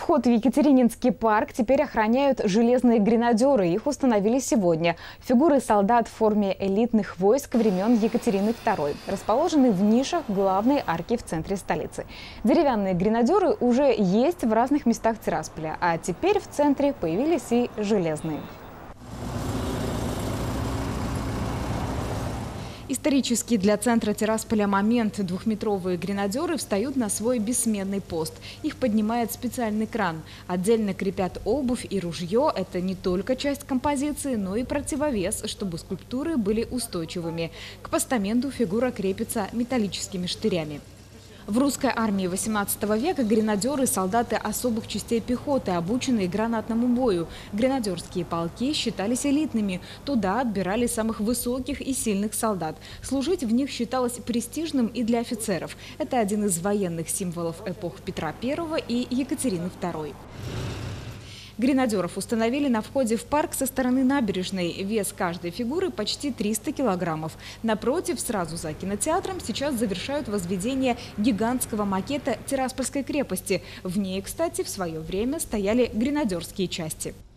Вход в Екатерининский парк теперь охраняют железные гренадеры. Их установили сегодня. Фигуры солдат в форме элитных войск времен Екатерины II расположены в нишах главной арки в центре столицы. Деревянные гренадеры уже есть в разных местах Тирасполя, а теперь в центре появились и железные. Исторический для центра Тирасполя момент. Двухметровые гренадеры встают на свой бессменный пост. Их поднимает специальный кран. Отдельно крепят обувь и ружье. Это не только часть композиции, но и противовес, чтобы скульптуры были устойчивыми. К постаменту фигура крепится металлическими штырями. В русской армии XVIII века гренадеры – солдаты особых частей пехоты, обученные гранатному бою. Гренадерские полки считались элитными. Туда отбирали самых высоких и сильных солдат. Служить в них считалось престижным и для офицеров. Это один из военных символов эпох Петра I и Екатерины II. Гренадеров установили на входе в парк со стороны набережной. Вес каждой фигуры почти 300 килограммов. Напротив, сразу за кинотеатром, сейчас завершают возведение гигантского макета Тираспольской крепости. В ней, кстати, в свое время стояли гренадерские части.